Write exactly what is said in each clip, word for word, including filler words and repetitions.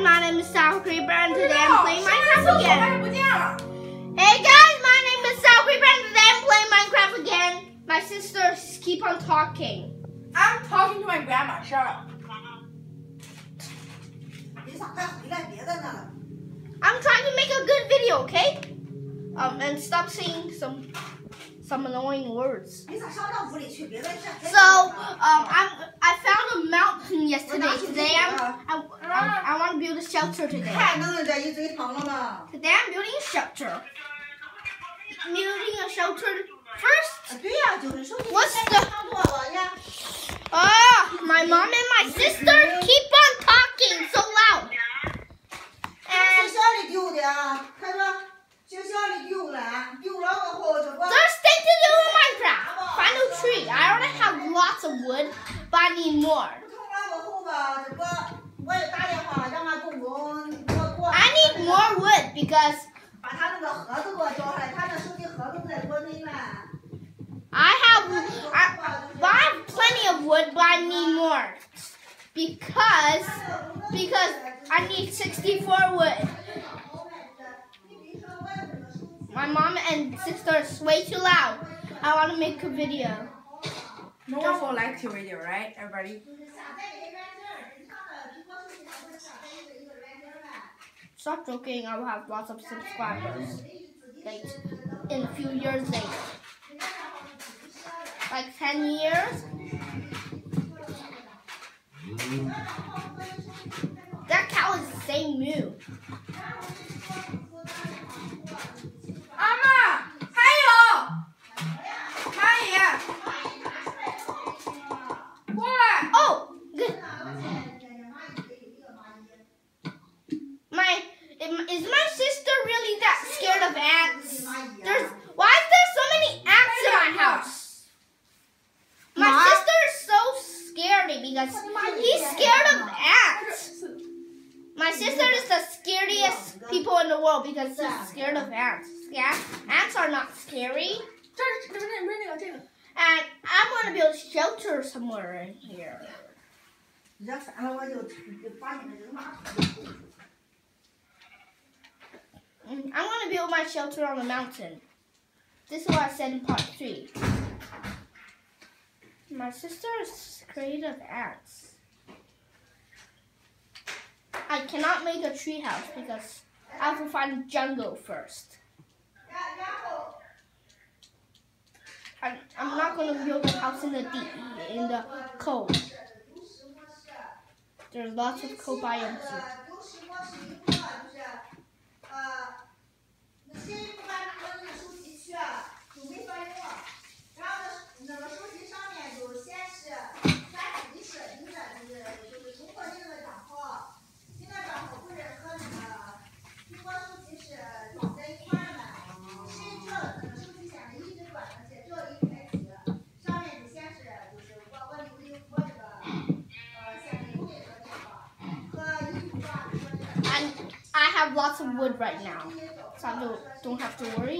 my name is Sour Creeper and today I'm playing Minecraft again. Hey guys, my name is Sour Creeper and today I'm playing Minecraft again. My sisters keep on talking. I'm talking to my grandma. Shut up. I'm trying to make a good video, okay? Um, and stop saying some some annoying words. So, um, I'm I found a mountain yesterday. Today I'm I, I, I want to build a shelter today. Today I'm building a shelter. Building a shelter first. What's the? Ah, my mom and my sister keep on talking so loud. And there's things to do in Minecraft. Find a tree. I already have lots of wood, but I need more. I need more wood because I have I, I have plenty of wood, but I need more because because I need sixty-four wood. My mom and sister is way too loud. I want to make a video. No one will like your video, right, everybody? Stop joking. I will have lots of subscribers. Like in a few years later. Like ten years. That cow is the same moo. Oh, good. My is my sister really that scared of ants? There's why is there so many ants in my house? My Mom? sister is so scaredy because he's scared of ants. My sister is the scariest people in the world because she's scared of ants. Yeah, ants are not scary. And I'm going to build a shelter somewhere in here. I'm going to build my shelter on the mountain. This is what I said in part three. My sister is afraid of ants. I cannot make a tree house because I have to find a jungle first. I'm, I'm not going to build a house in the deep, in the cold. There's lots of cold biomes here. I have lots of wood right now, so I don't, don't have to worry.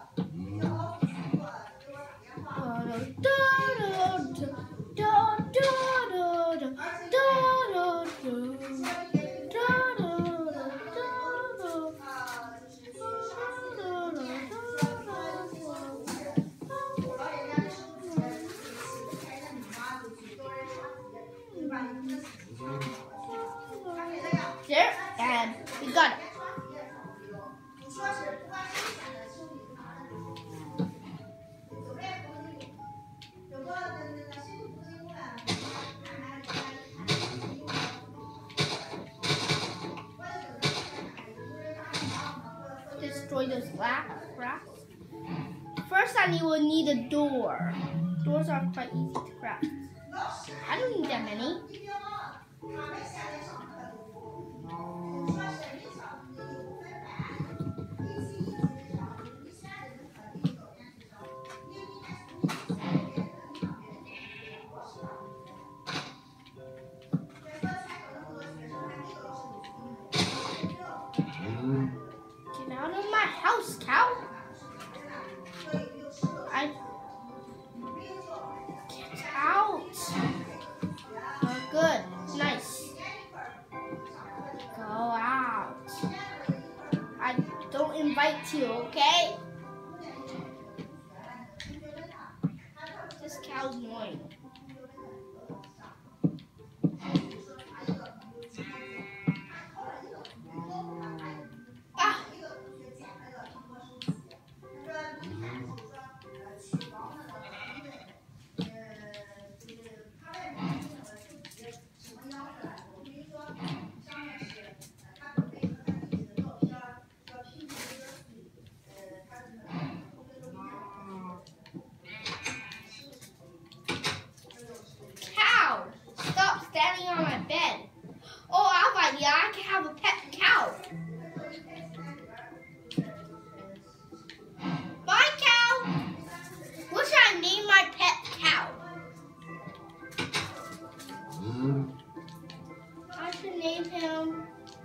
There, and we got it. Destroy those glass. First, I will need a door. Doors are quite easy to craft. I don't need that many. Get out of my house, cow. I get out. fight you, okay? This cow's annoying. Ah. Cow, stop standing on my bed. Oh, I have an idea. I can have a pet cow. Bye, cow. What should I name my pet cow? I should name him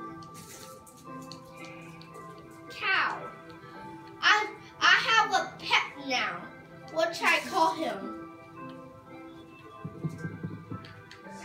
Cow. I I have a pet now. What should I call him?